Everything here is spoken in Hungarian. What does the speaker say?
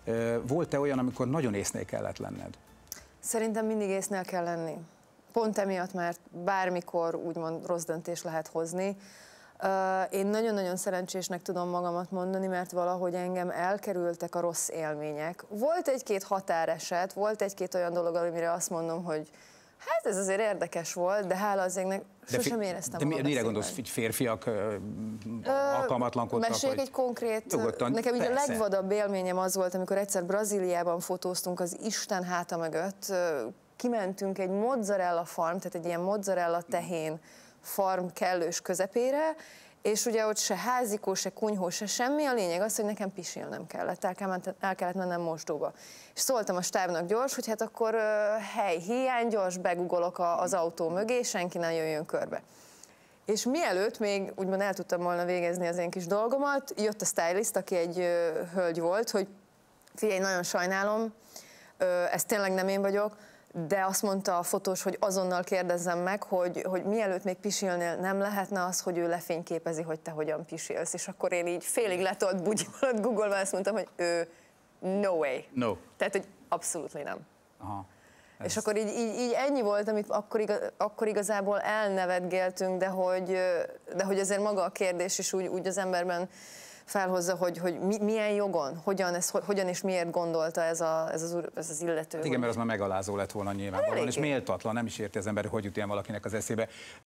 Volt-e olyan, amikor nagyon észnél kellett lenned? Szerintem mindig észnél kell lenni. Pont emiatt, mert bármikor úgymond rossz döntés lehet hozni. Én nagyon-nagyon szerencsésnek tudom magamat mondani, mert valahogy engem elkerültek a rossz élmények. Volt egy-két határeset, volt egy-két olyan dolog, amire azt mondom, hogy hát ez azért érdekes volt, de hála az égnek sosem éreztem magam. De mire gondolsz, hogy férfiak alkalmatlankodtak? Meséljek egy konkrét, nyugodtan, nekem így a persze. legvadabb élményem az volt, amikor egyszer Brazíliában fotóztunk az Isten háta mögött, kimentünk egy mozzarella farm, tehát egy ilyen mozzarella tehén farm kellős közepére, és ugye ott se házikó, se kunyhó, se semmi, a lényeg az, hogy nekem pisilnem kellett, el kellett mennem mosdóba. És szóltam a stábnak gyors, hogy hát akkor hely hiány, gyors begugolok az autó mögé, senki ne jöjjön körbe. És mielőtt még úgymond el tudtam volna végezni az én kis dolgomat, jött a stylist, aki egy hölgy volt, hogy figyelj, nagyon sajnálom, ez tényleg nem én vagyok, de azt mondta a fotós, hogy azonnal kérdezzem meg, hogy mielőtt még pisilnél, nem lehetne az, hogy ő lefényképezi, hogy te hogyan pisilsz. És akkor én így félig letolt bugyi alatt Google-ban azt mondtam, hogy no way. No. Tehát, hogy abszolút nem. Aha. És akkor így ennyi volt, amit akkor igazából elnevetgéltünk, de hogy azért maga a kérdés is úgy az emberben felhozza, hogy milyen jogon, hogyan és miért gondolta ez az illető. Hát igen, mert az már megalázó lett volna nyilvánvalóan, és méltatlan, nem is érti az ember, hogy jut ilyen valakinek az eszébe.